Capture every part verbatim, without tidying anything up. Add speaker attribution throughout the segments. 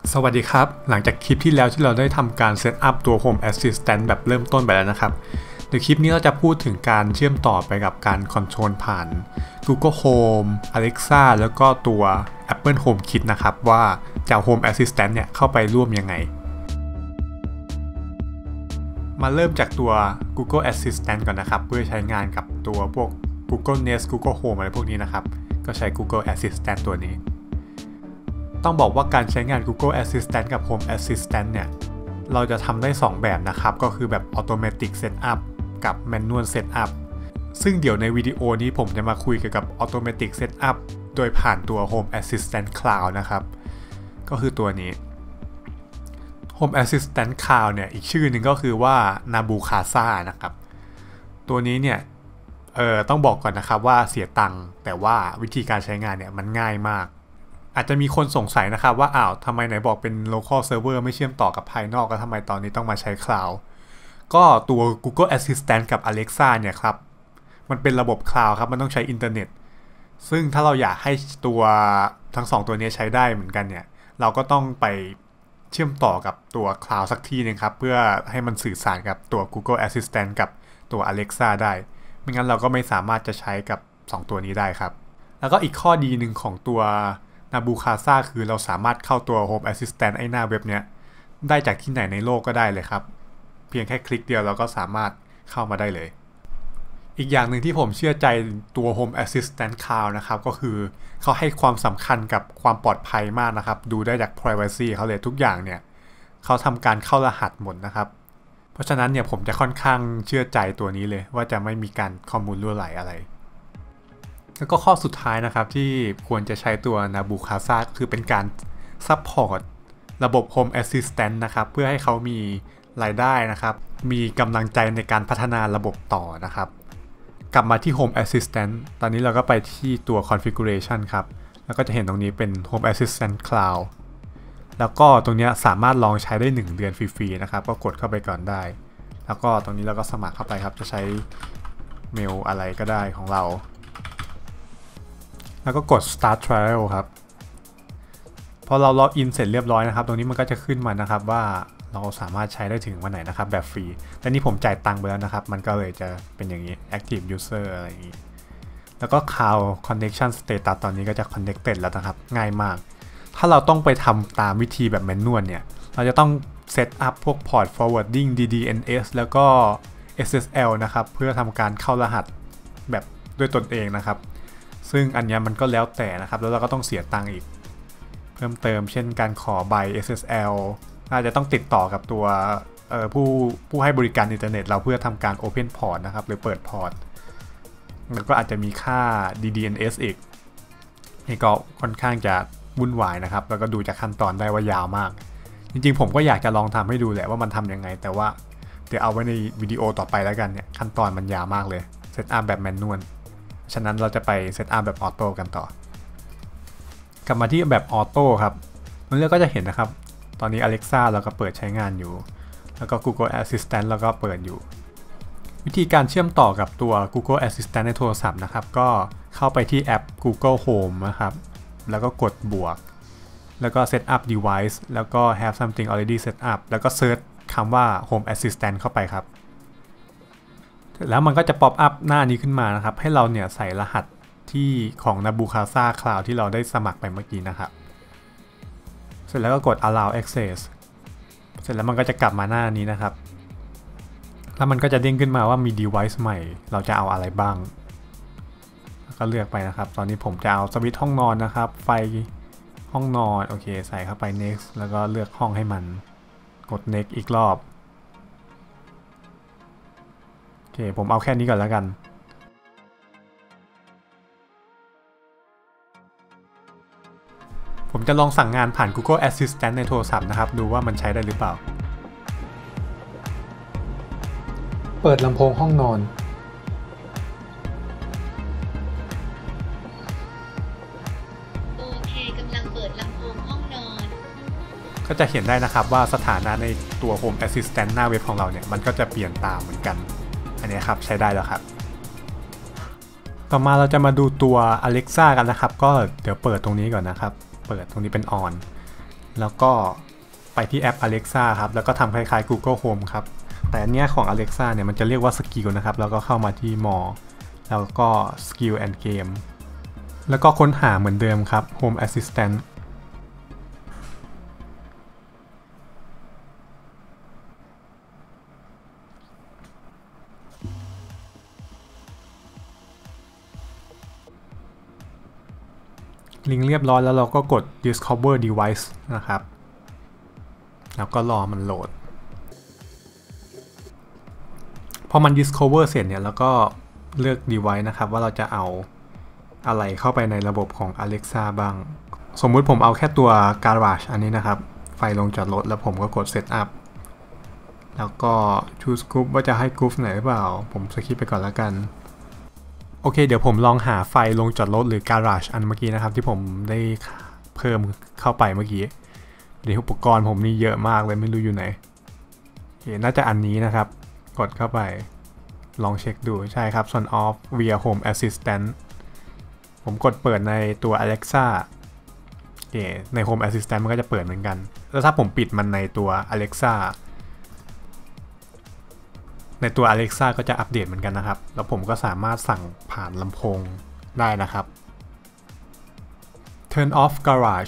Speaker 1: สวัสดีครับหลังจากคลิปที่แล้วที่เราได้ทำการเซตอัพตัว Home Assistant แบบเริ่มต้นไปแล้วนะครับในคลิปนี้เราจะพูดถึงการเชื่อมต่อไปกับการคอนโทรลผ่าน Google Home Alexa แล้วก็ตัว Apple HomeKit นะครับว่าจะเอา Home Assistant เนี่ยเข้าไปร่วมยังไงมาเริ่มจากตัว Google Assistant ก่อนนะครับเพื่อใช้งานกับตัวพวก Google Nest Google Home อะไรพวกนี้นะครับก็ใช้ Google Assistant ตัวนี้ต้องบอกว่าการใช้งาน Google Assistant กับ Home Assistant เนี่ยเราจะทำได้สองแบบนะครับก็คือแบบ Automatic Setup กับ Manual Setup ซึ่งเดี๋ยวในวิดีโอนี้ผมจะมาคุยเกี่ยวกับ Automatic Setup โดยผ่านตัว Home Assistant Cloud นะครับก็คือตัวนี้ Home Assistant Cloud เนี่ยอีกชื่อหนึ่งก็คือว่า Nabu Casa นะครับตัวนี้เนี่ยเออต้องบอกก่อนนะครับว่าเสียตังค์แต่ว่าวิธีการใช้งานเนี่ยมันง่ายมากอาจจะมีคนสงสัยนะครับว่าอ้าวทำไมไหนบอกเป็น local server ไม่เชื่อมต่อกับภายนอกแล้วทำไมตอนนี้ต้องมาใช้ cloud ก็ตัว Google Assistant กับ Alexa เนี่ยครับมันเป็นระบบ cloud ครับมันต้องใช้อินเทอร์เน็ตซึ่งถ้าเราอยากให้ตัวทั้งสองตัวนี้ใช้ได้เหมือนกันเนี่ยเราก็ต้องไปเชื่อมต่อกับตัว cloud สักที่นึงครับเพื่อให้มันสื่อสารกับตัว Google Assistant กับตัว Alexa ได้ไม่งั้นเราก็ไม่สามารถจะใช้กับสองตัวนี้ได้ครับแล้วก็อีกข้อดีหนึ่งของตัวNabu Casa คือเราสามารถเข้าตัว Home Assistant ไอ้หน้าเว็บเนี้ยได้จากที่ไหนในโลกก็ได้เลยครับเพียงแค่คลิกเดียวเราก็สามารถเข้ามาได้เลยอีกอย่างหนึ่งที่ผมเชื่อใจตัว Home Assistant Cloud นะครับก็คือเขาให้ความสำคัญกับความปลอดภัยมากนะครับดูได้จาก privacy เขาเลยทุกอย่างเนี่ยเขาทำการเข้ารหัสหมดนะครับเพราะฉะนั้นเนี่ยผมจะค่อนข้างเชื่อใจตัวนี้เลยว่าจะไม่มีการข้อมูลรั่วไหลอะไรแล้วก็ข้อสุดท้ายนะครับที่ควรจะใช้ตัว Nabu Casa คือเป็นการ support ระบบ Home Assistant นะครับเพื่อให้เขามีรายได้นะครับมีกำลังใจในการพัฒนาระบบต่อนะครับกลับมาที่ Home Assistant ตอนนี้เราก็ไปที่ตัว configuration ครับแล้วก็จะเห็นตรงนี้เป็น Home Assistant Cloud แล้วก็ตรงนี้สามารถลองใช้ได้หนึ่งเดือนฟรีๆนะครับก็กดเข้าไปก่อนได้แล้วก็ตรงนี้เราก็สมัครเข้าไปครับจะใช้เมลอะไรก็ได้ของเราแล้วก็กด start trial ครับพอเราล็อกอินเสร็จเรียบร้อยนะครับตรงนี้มันก็จะขึ้นมานะครับว่าเราสามารถใช้ได้ถึงวันไหนนะครับแบบฟรีแต่นี่ผมจ่ายตังค์ไปแล้วนะครับมันก็เลยจะเป็นอย่างนี้ active user อะไรอย่างนี้แล้วก็ cloud connection status ตอนนี้ก็จะ connected แล้วนะครับง่ายมากถ้าเราต้องไปทำตามวิธีแบบ manual เนี่ยเราจะต้อง set up พวก port forwarding ดี ดี เอ็น เอส แล้วก็ เอส เอส แอล นะครับเพื่อทำการเข้ารหัสแบบด้วยตนเองนะครับซึ่งอันนี้มันก็แล้วแต่นะครับแล้วเราก็ต้องเสียตังค์อีกเพิ่มเติมเช่นการขอใบ เอส เอส แอล อาจจะต้องติดต่อกับตัวผู้ผู้ให้บริการอินเทอร์เน็ตเราเพื่อทำการ Open Port นะครับหรือเปิดพอร์ตแล้วก็อาจจะมีค่า ดี ดี เอ็น เอส อีกนี่ก็ค่อนข้างจะวุ่นวายนะครับแล้วก็ดูจากขั้นตอนได้ว่ายาวมากจริงๆผมก็อยากจะลองทำให้ดูแหละว่ามันทำยังไงแต่ว่าเดี๋ยวเอาไว้ในวิดีโอต่อไปแล้วกันเนี่ยขั้นตอนมันยาวมากเลยเซตอัพแบบแมนนวลฉะนั้นเราจะไปเซตอัพแบบออโต้กันต่อกลับมาที่แบบออโต้ครับมันเลือกก็จะเห็นนะครับตอนนี้ Alexa เราก็เปิดใช้งานอยู่แล้วก็ Google Assistant เราก็เปิดอยู่วิธีการเชื่อมต่อกับตัว Google Assistant ในโทรศัพท์นะครับก็เข้าไปที่แอป Google Home นะครับแล้วก็กดบวกแล้วก็ Set up Device แล้วก็ Have something already set up แล้วก็เซิร์ชคำว่า Home Assistant เข้าไปครับแล้วมันก็จะป๊อปอัพหน้านี้ขึ้นมานะครับให้เราเนี่ยใส่รหัสที่ของ Nabu Casa Cloud ที่เราได้สมัครไปเมื่อกี้นะครับเสร็จแล้วก็กด allow access เสร็จแล้วมันก็จะกลับมาหน้านี้นะครับแล้วมันก็จะเด้งขึ้นมาว่ามี device ใหม่เราจะเอาอะไรบ้างก็เลือกไปนะครับตอนนี้ผมจะเอาสวิตช์ห้องนอนนะครับไฟห้องนอนโอเคใส่เข้าไป next แล้วก็เลือกห้องให้มันกด next อีกรอบโอเคผมเอาแค่นี้ก่อนแล้วกันผมจะลองสั่งงานผ่าน Google Assistant ในโทรศัพท์นะครับดูว่ามันใช้ได้หรือเปล่าเปิดลำโพงห้องนอน
Speaker 2: โอเคกำลังเปิดลำโพงห้องนอน
Speaker 1: ก็จะเห็นได้นะครับว่าสถานะในตัว Home Assistant หน้าเว็บของเราเนี่ยมันก็จะเปลี่ยนตามเหมือนกันอันนี้ครับใช้ได้แล้วครับต่อมาเราจะมาดูตัว Alexa กันนะครับก็เดี๋ยวเปิดตรงนี้ก่อนนะครับเปิดตรงนี้เป็น on แล้วก็ไปที่แอป Alexa ครับแล้วก็ทำคล้ายๆ Google Home ครับแต่อันเนี้ยของ Alexa เนี่ยมันจะเรียกว่า Skill นะครับแล้วก็เข้ามาที่ More แล้วก็ Skill and Game แล้วก็ค้นหาเหมือนเดิมครับ Home Assistantลิงก์เรียบร้อยแล้วเราก็กด discover device นะครับแล้วก็รอมันโหลดพอมัน discover เสร็จเนี่ยแล้วก็เลือก device นะครับว่าเราจะเอาอะไรเข้าไปในระบบของ Alexa บ้างสมมุติผมเอาแค่ตัว garage อันนี้นะครับไฟลงจอดรถแล้วผมก็กด set up แล้วก็ choose group ว่าจะให้ group ไหนหรือเปล่าผมสคิปไปก่อนแล้วกันโอเคเดี๋ยวผมลองหาไฟลงจอดรถหรือ garage อันเมื่อกี้นะครับที่ผมได้เพิ่มเข้าไปเมื่อกี้เดี๋ยวอุปกรณ์ผมนี่เยอะมากเลยไม่รู้อยู่ไหนโอเคน่าจะอันนี้นะครับกดเข้าไปลองเช็คดูใช่ครับ Turn off via Home Assistant ผมกดเปิดในตัว Alexa โอเคใน Home Assistant มันก็จะเปิดเหมือนกันแล้วถ้าผมปิดมันในตัว Alexaในตัว Alexa ก็จะอัปเดตเหมือนกันนะครับแล้วผมก็สามารถสั่งผ่านลำโพงได้นะครับ Turn off garage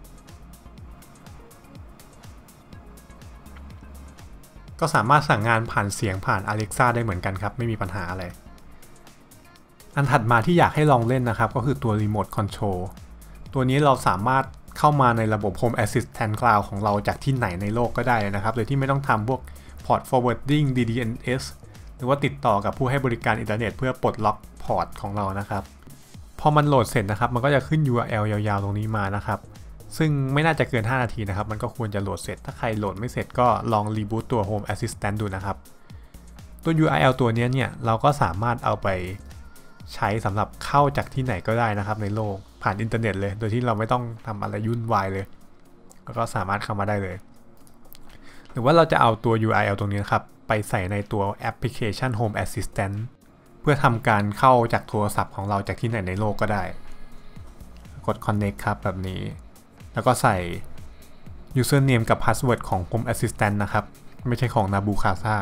Speaker 1: ก็สามารถสั่งงานผ่านเสียงผ่าน Alexa ได้เหมือนกันครับไม่มีปัญหาอะไรอันถัดมาที่อยากให้ลองเล่นนะครับก็คือตัว Remote Control ตัวนี้เราสามารถเข้ามาในระบบ Home Assistant Cloud ของเราจากที่ไหนในโลกก็ได้นะครับโดยที่ไม่ต้องทำพวกพอร์ต forwarding ดี ดี เอ็น เอส หรือว่าติดต่อกับผู้ให้บริการอินเทอร์เน็ตเพื่อปลดล็อกพอร์ตของเรานะครับพอมันโหลดเสร็จนะครับมันก็จะขึ้น ยู อาร์ แอล ยาวๆตรงนี้มานะครับซึ่งไม่น่าจะเกินห้านาทีนะครับมันก็ควรจะโหลดเสร็จถ้าใครโหลดไม่เสร็จก็ลองรีบูตตัว Home Assistant ดูนะครับตัว ยู อาร์ แอล ตัวนี้เนี่ยเราก็สามารถเอาไปใช้สำหรับเข้าจากที่ไหนก็ได้นะครับในโลกผ่านอินเทอร์เน็ตเลยโดยที่เราไม่ต้องทำอะไรยุ่นวายเลยแล้วก็สามารถเข้ามาได้เลยหรือว่าเราจะเอาตัว ยู อาร์ แอล ตรงนี้ครับไปใส่ในตัวแอปพลิเคชัน Home Assistant เพื่อทำการเข้าจากโทรศัพท์ของเราจากที่ไหนในโลกก็ได้กด Connect ครับแบบนี้แล้วก็ใส่ Username กับ Password ของ Home Assistant นะครับไม่ใช่ของ Nabukasa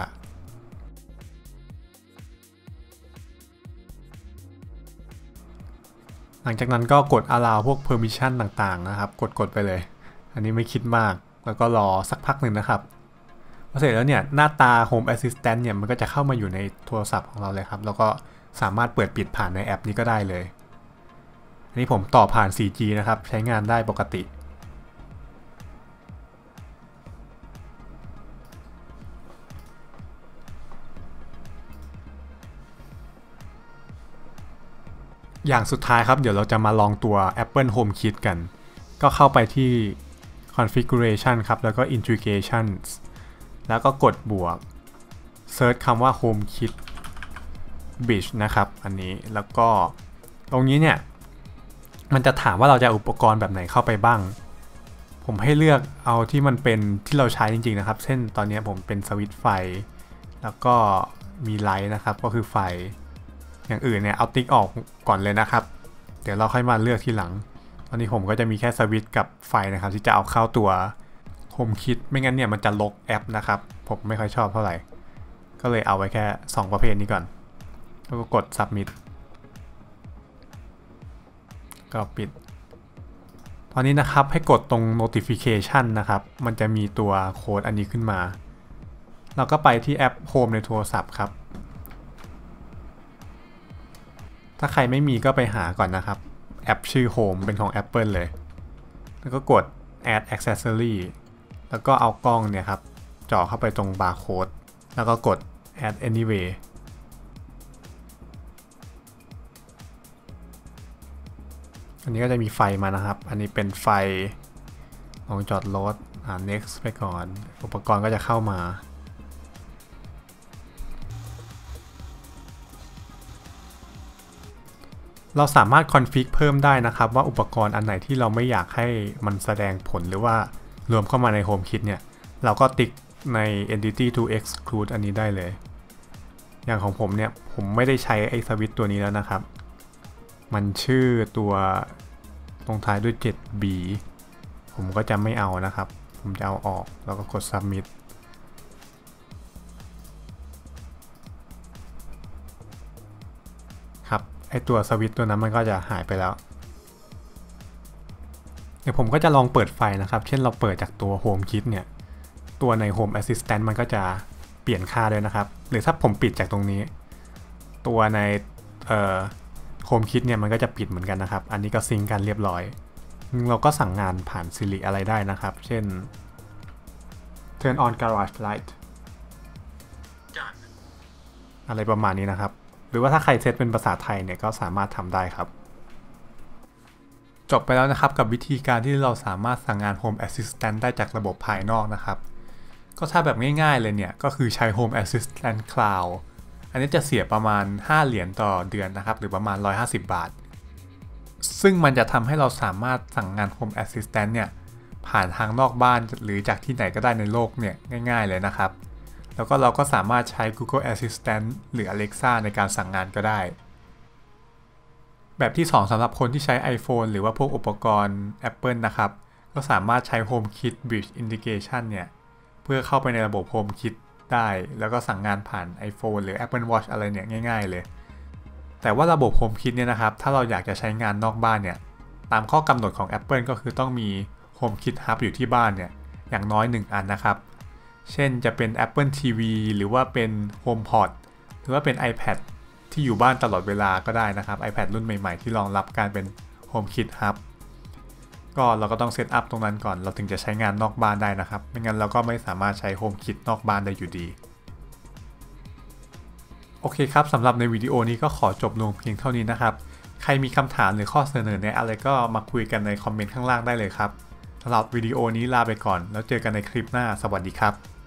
Speaker 1: หลังจากนั้นก็กด allow พวก permission ต่างๆนะครับกดๆไปเลยอันนี้ไม่คิดมากแล้วก็รอสักพักหนึ่งนะครับพอเสร็จแล้วเนี่ยหน้าตา Home Assistant เนี่ยมันก็จะเข้ามาอยู่ในโทรศัพท์ของเราเลยครับแล้วก็สามารถเปิดปิดผ่านในแอปนี้ก็ได้เลยอันนี้ผมต่อผ่าน โฟร์ จี นะครับใช้งานได้ปกติอย่างสุดท้ายครับเดี๋ยวเราจะมาลองตัว Apple HomeKit กันก็เข้าไปที่ configuration ครับแล้วก็ integrations แล้วก็กดบวก search คำว่า HomeKit Bridge นะครับอันนี้แล้วก็ตรงนี้เนี่ยมันจะถามว่าเราจะเอาอุปกรณ์แบบไหนเข้าไปบ้างผมให้เลือกเอาที่มันเป็นที่เราใช้จริงๆนะครับเช่นตอนนี้ผมเป็นสวิตช์ไฟแล้วก็มีไลท์นะครับก็คือไฟอย่างอื่นเนี่ยเอาติ๊กออกก่อนเลยนะครับเดี๋ยวเราค่อยมาเลือกทีหลังตอนนี้ผมก็จะมีแค่สวิตช์กับไฟนะครับที่จะเอาเข้าตัว HomeKit ไม่งั้นเนี่ยมันจะลกแอปนะครับผมไม่ค่อยชอบเท่าไหร่ก็เลยเอาไว้แค่สองประเภทนี้ก่อนแล้วก็กด submit ก็ปิดตอนนี้นะครับให้กดตรง notification นะครับมันจะมีตัวโค้ดอันนี้ขึ้นมาเราก็ไปที่แอป Home ในโทรศัพท์ครับถ้าใครไม่มีก็ไปหาก่อนนะครับแอปชื่อ Home เป็นของ Apple เลยแล้วก็กด add accessory แล้วก็เอากล้องเนี่ยครับจ่อเข้าไปตรง barcode แล้วก็กด add anyway อันนี้ก็จะมีไฟมานะครับอันนี้เป็นไฟลงจอดรถอ่า next ไปก่อนอุปกรณ์ก็จะเข้ามาเราสามารถคอนฟิกเพิ่มได้นะครับว่าอุปกรณ์อันไหนที่เราไม่อยากให้มันแสดงผลหรือว่ารวมเข้ามาใน HomeKit เนี่ยเราก็ติ๊กใน entity to exclude อันนี้ได้เลยอย่างของผมเนี่ยผมไม่ได้ใช้ไอ้สวิตช์ตัวนี้แล้วนะครับมันชื่อตัวตรงท้ายด้วย เจ็ด บี ผผมก็จะไม่เอานะครับผมจะเอาออกแล้วก็กด submit ครับไอตัวสวิตช์ตัวนั้นมันก็จะหายไปแล้วเดี๋ยวผมก็จะลองเปิดไฟนะครับเช่นเราเปิดจากตัว Home Kit เนี่ยตัวใน Home Assistant มันก็จะเปลี่ยนค่าด้วยนะครับหรือถ้าผมปิดจากตรงนี้ตัวในเอ่อ Home Kit เนี่ยมันก็จะปิดเหมือนกันนะครับอันนี้ก็ซิงค์กันเรียบร้อยเราก็สั่งงานผ่าน Siri อะไรได้นะครับเช่น Turn on garage light อะไรประมาณนี้นะครับหรือว่าถ้าใครเซตเป็นภาษาไทยเนี่ยก็สามารถทำได้ครับจบไปแล้วนะครับกับวิธีการที่เราสามารถสั่งงาน Home Assistant ได้จากระบบภายนอกนะครับก็ถ้าแบบง่ายๆเลยเนี่ยก็คือใช้ Home Assistant Cloud อันนี้จะเสียประมาณห้าเหรียญต่อเดือนนะครับหรือประมาณหนึ่งร้อยห้าสิบบาทซึ่งมันจะทำให้เราสามารถสั่งงาน Home Assistant เนี่ยผ่านทางนอกบ้านหรือจากที่ไหนก็ได้ในโลกเนี่ยง่ายๆเลยนะครับแล้วก็เราก็สามารถใช้ Google Assistant หรือ Alexa ในการสั่งงานก็ได้แบบที่สองสำหรับคนที่ใช้ iPhone หรือว่าพวกอุปกรณ์ Apple นะครับก็สามารถใช้ HomeKit Bridge Integration เนี่ยเพื่อเข้าไปในระบบ HomeKit ได้แล้วก็สั่งงานผ่าน iPhone หรือ Apple Watch อะไรเนี่ยง่ายๆเลยแต่ว่าระบบ HomeKit เนี่ยนะครับถ้าเราอยากจะใช้งานนอกบ้านเนี่ยตามข้อกำหนดของ Apple ก็คือต้องมี HomeKit Hub อยู่ที่บ้านเนี่ยอย่างน้อยหนึ่งอันนะครับเช่นจะเป็น Apple ที วี หรือว่าเป็น HomePod หรือว่าเป็น iPad ที่อยู่บ้านตลอดเวลาก็ได้นะครับ iPad รุ่นใหม่ๆที่รองรับการเป็น HomeKit Hub ก็เราก็ต้องเซตอัพตรงนั้นก่อนเราถึงจะใช้งานนอกบ้านได้นะครับไม่งั้นเราก็ไม่สามารถใช้ HomeKit นอกบ้านได้อยู่ดีโอเคครับสำหรับในวิดีโอนี้ก็ขอจบลงเพียงเท่านี้นะครับใครมีคำถามหรือข้อเสนอแนะอะไรก็มาคุยกันในคอมเมนต์ข้างล่างได้เลยครับสำหรับวิดีโอนี้ลาไปก่อนแล้วเจอกันในคลิปหน้าสวัสดีครับ